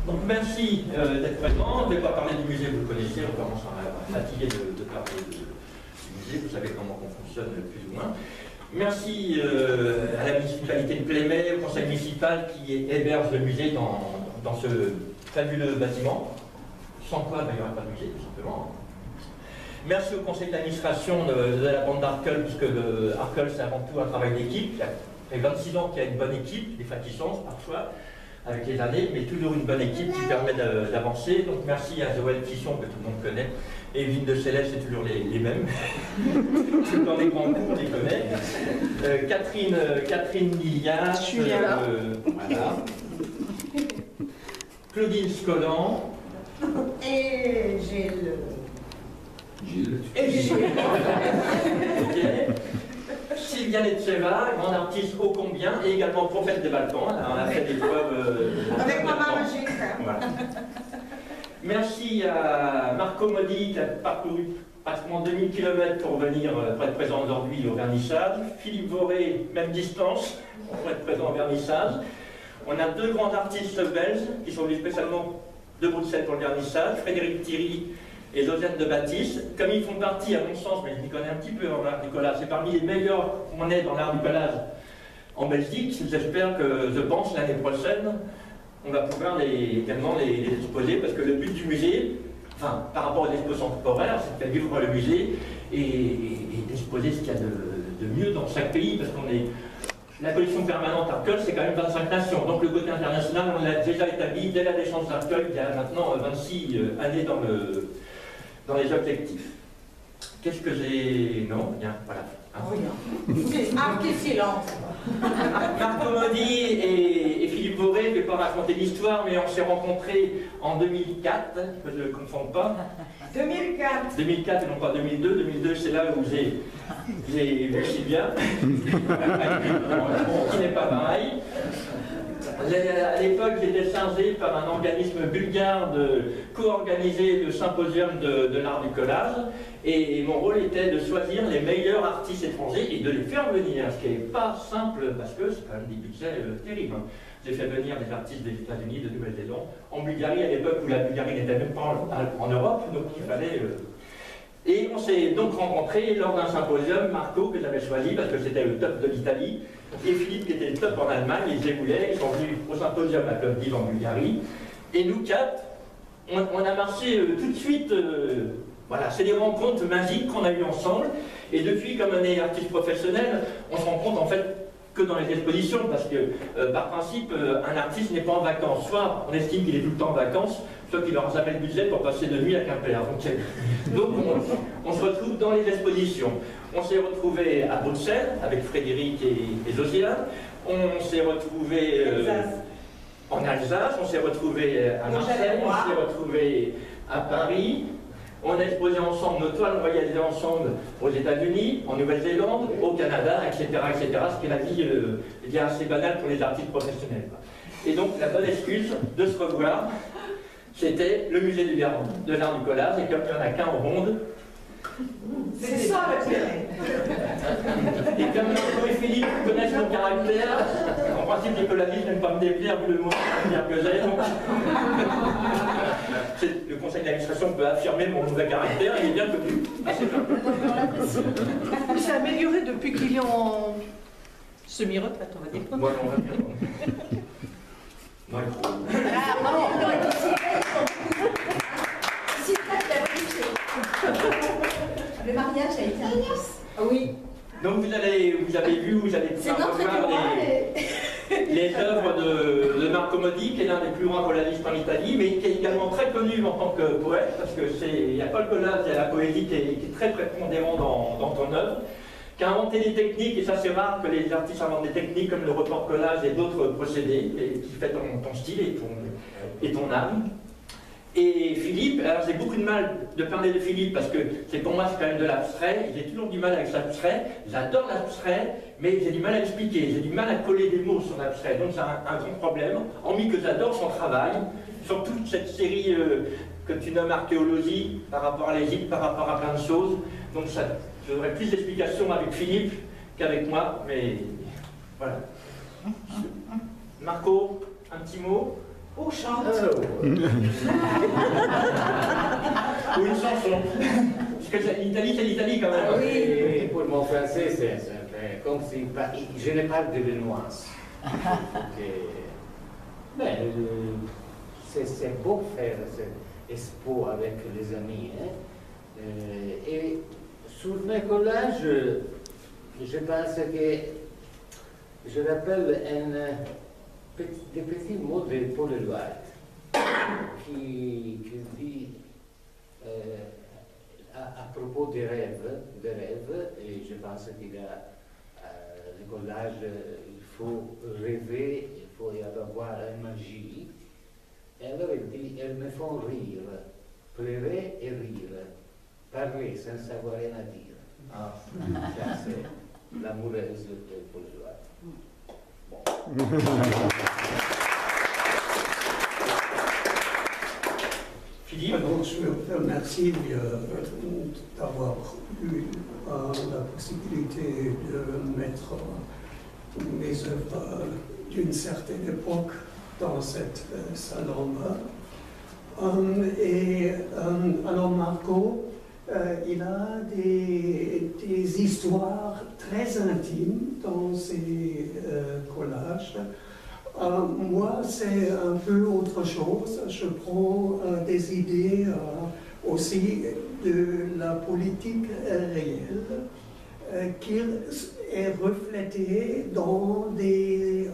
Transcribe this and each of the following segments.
Donc merci d'être présent. Je ne vais pas parler du musée, vous le connaissez, on commence à fatiguer de parler du musée, vous savez comment on fonctionne plus ou moins. Merci à la municipalité de Plémé, au conseil municipal qui héberge le musée dans ce fabuleux bâtiment, sans quoi il n'y aurait pas de musée tout simplement. Merci au conseil d'administration de la bande d'Arcole, puisque Arcole c'est avant tout un travail d'équipe. Il y a 26 ans qu'il y a une bonne équipe, des fraticences parfois, avec les années, mais toujours une bonne équipe qui permet d'avancer. Donc merci à Joël Tisson, que tout le monde connaît, et Evelyne de Céleste, c'est toujours les mêmes. Dans les grands coups, on les connaît. Catherine Lilias, voilà. Claudine Scolan. Et Gilles. Et Gilles. Okay. Sylvia Letseva, grande artiste ô combien, et également prophète des Balkans. On a fait des preuves. Avec ma magique. Voilà. Merci à Marco Modi qui a parcouru pratiquement 2000 km pour venir être présent aujourd'hui au vernissage. Philippe Voré, même distance, pour être présent au vernissage. On a deux grands artistes belges qui sont venus spécialement de Bruxelles pour le vernissage, Frédéric Thierry et Josiane de Baptiste. Comme ils font partie, à mon sens, mais je m'y connais un petit peu en art du collage, c'est parmi les meilleurs qu'on ait dans l'art du collage en Belgique. J'espère que, je pense, l'année prochaine, on va pouvoir également les exposer, parce que le but du musée, enfin, par rapport aux expositions temporaires, c'est de faire vivre le musée et d'exposer ce qu'il y a de mieux dans chaque pays, parce qu'on est... La collection permanente Arcole, c'est quand même 25 nations. Donc le côté international, on l'a déjà établi dès la naissance d'Arcole, il y a maintenant 26 années dans les objectifs. Qu'est-ce que j'ai... Non, rien, voilà. Ah, quel silence. Marco Modi et Philippe Voré, je ne vais pas raconter l'histoire, mais on s'est rencontrés en 2004, que je ne confonde pas. 2004. 2004 et non pas 2002. 2002, c'est là où j'ai vu Sylvia, qui n'est pas pareil. À l'époque, j'étais chargé par un organisme bulgare de co-organiser le symposium de l'art du collage, et mon rôle était de choisir les meilleurs artistes étrangers et de les faire venir, ce qui n'est pas simple parce que c'est quand même des budgets terribles. J'ai fait venir des artistes des États-Unis, de Nouvelle-Zélande, en Bulgarie à l'époque où la Bulgarie n'était même pas en Europe, donc il fallait... Et on s'est donc rencontrés lors d'un symposium, Marco, que j'avais choisi parce que c'était le top de l'Italie, et Philippe qui était le top en Allemagne, et je les voulais, ils sont venus au symposium à Plovdiv en Bulgarie. Et nous quatre, on a marché tout de suite, voilà, c'est des rencontres magiques qu'on a eues ensemble, et depuis, comme on est artiste professionnel, on se rend compte en fait que dans les expositions, parce que par principe, un artiste n'est pas en vacances. Soit on estime qu'il est tout le temps en vacances, soit qu'il n'aura jamais le budget pour passer de nuit à Quimper. Donc on se retrouve dans les expositions. On s'est retrouvé à Bruxelles avec Frédéric et Josiane. On s'est retrouvé en Alsace, on s'est retrouvé à Marseille, on s'est retrouvé à Paris. On a exposé ensemble, nos toiles réalisées ensemble aux États-Unis, en Nouvelle-Zélande, au Canada, etc., etc. Ce qui est la vie assez banale pour les artistes professionnels. Et donc la bonne excuse de se revoir, c'était le musée de l'art du collage, et comme il n'y en a qu'un au monde, c'est ça le terrain. Et comme Marco et Philippe connaissent mon caractère, en principe les collagistes n'aiment pas me déplaire vu le mot que j'ai, donc le conseil d'administration peut affirmer mon mauvais caractère, il est bien connu. Il s'est amélioré depuis qu'il est en semi-retraite, on va dire. Bon, on va bien. Le mariage a été un yes. Oui. Donc vous avez vu, vous allez pouvoir revoir les œuvres de Marco Modi, qui est l'un des plus grands collagistes en Italie, mais qui est également très connu en tant que poète, parce qu'il n'y a pas le collage, il y a la poésie qui est très prépondérant dans ton œuvre, qui a inventé des techniques, et ça c'est rare que les artistes inventent des techniques comme le report collage et d'autres procédés, et qui fait ton style et ton âme. Et Philippe, alors j'ai beaucoup de mal de parler de Philippe parce que pour moi c'est quand même de l'abstrait, j'ai toujours du mal avec l'abstrait, j'adore l'abstrait, mais j'ai du mal à l'expliquer, j'ai du mal à coller des mots sur l'abstrait, donc c'est un grand problème, hormis que j'adore son travail, sur toute cette série que tu nommes archéologie, par rapport à l'Égypte, par rapport à plein de choses, donc j'aurais plus d'explications avec Philippe qu'avec moi, mais voilà. Marco, un petit mot? Au chante. Ou une chanson. Parce que l'Italie, c'est l'Italie quand même. Ah oui, pour mon français, c'est comme si je ne parle de nuances. C'est beau faire cet expo avec les amis. Hein? Et sur mes collages, je pense que je rappelle des petits mots de Paul Éluard qui dit à propos des rêves, et je pense qu'il y a le collage, il faut rêver, il faut y avoir une magie. Et alors il dit, elles me font rire, pleurer et rire, parler sans savoir rien à dire. Ça, c'est l'amoureuse de Paul Éluard. Philippe. Donc, je vous remercie d'avoir eu la possibilité de mettre mes œuvres d'une certaine époque dans cette salon-là. Alors Marco, il a des histoires très intimes dans ses collages. Moi, c'est un peu autre chose. Je prends des idées aussi de la politique réelle qui est reflétée dans des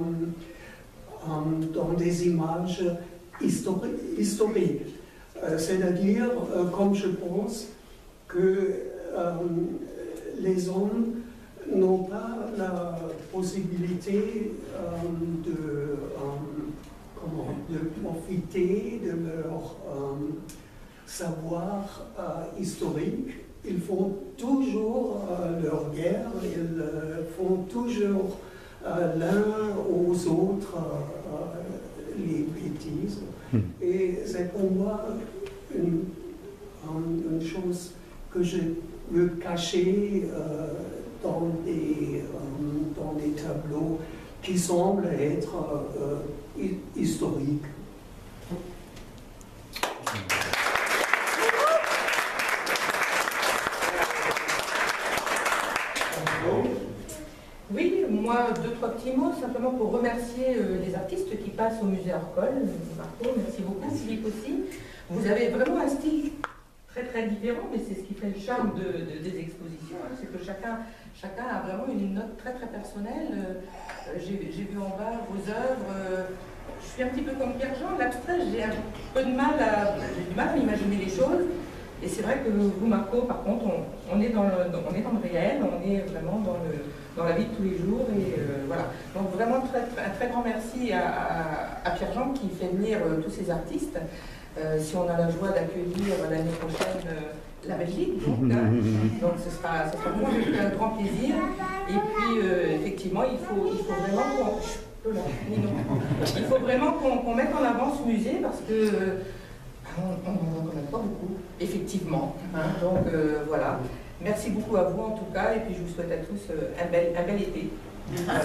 images historiques. C'est-à-dire, comme je pense que les hommes n'ont pas la possibilité de profiter de leur savoir historique. Ils font toujours leur guerre, ils font toujours l'un aux autres les bêtises. Et c'est pour moi une chose que je veux cacher dans des tableaux qui semblent être historiques. Oui, moi, 2-3 petits mots, simplement pour remercier les artistes qui passent au musée Arcole. Marco, merci beaucoup, Philippe aussi. Vous avez vraiment un style très différent, mais c'est ce qui fait le charme des expositions, hein. C'est que chacun a vraiment une note très personnelle. J'ai vu en bas vos œuvres. Je suis un petit peu comme Pierre-Jean, l'abstrait, j'ai un peu de mal à imaginer les choses. Et c'est vrai que vous, Marco, par contre, on est dans le réel, on est vraiment dans la vie de tous les jours. Et voilà. Donc vraiment un très grand merci à Pierre-Jean qui fait venir tous ces artistes. Si on a la joie d'accueillir l'année prochaine la Belgique, donc ce sera pour moi un grand plaisir. Et puis effectivement, il faut vraiment qu'on mette en avant ce musée parce que on n'en connaît pas beaucoup, effectivement. Hein, donc voilà. Merci beaucoup à vous en tout cas, et puis je vous souhaite à tous un bel été. Voilà.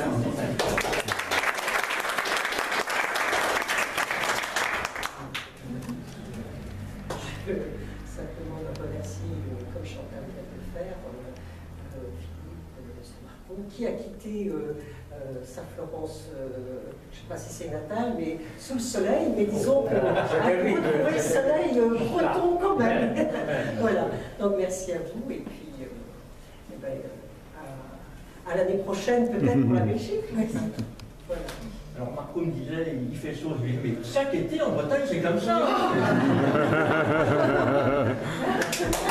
Simplement remercier, comme Chantal vient de le faire, Philippe Marco, qui a quitté sa Florence, je ne sais pas si c'est natal, mais sous le soleil, mais disons qu'on a retrouvé le soleil breton quand même. Voilà, donc merci à vous, et puis à l'année prochaine peut-être pour la Belgique. Voilà. Alors Marco me disait, il fait chaud, je lui dis, mais chaque été en Bretagne c'est comme ça.